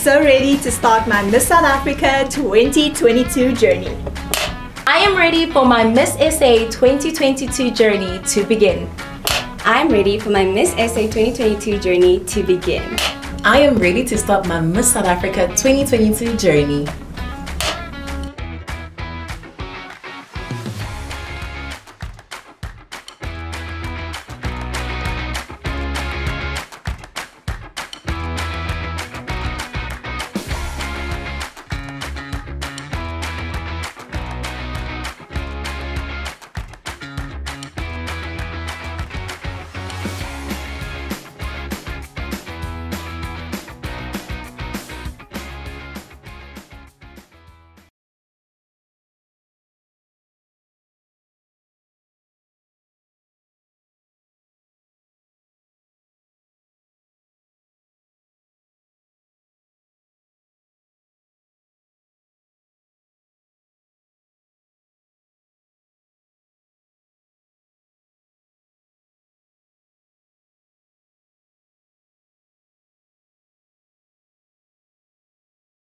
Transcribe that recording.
so ready to start my Miss South Africa 2022 journey. I am ready for my Miss SA 2022 journey to begin. I'm ready for my Miss SA 2022 journey to begin. I am ready to start my Miss South Africa 2022 journey.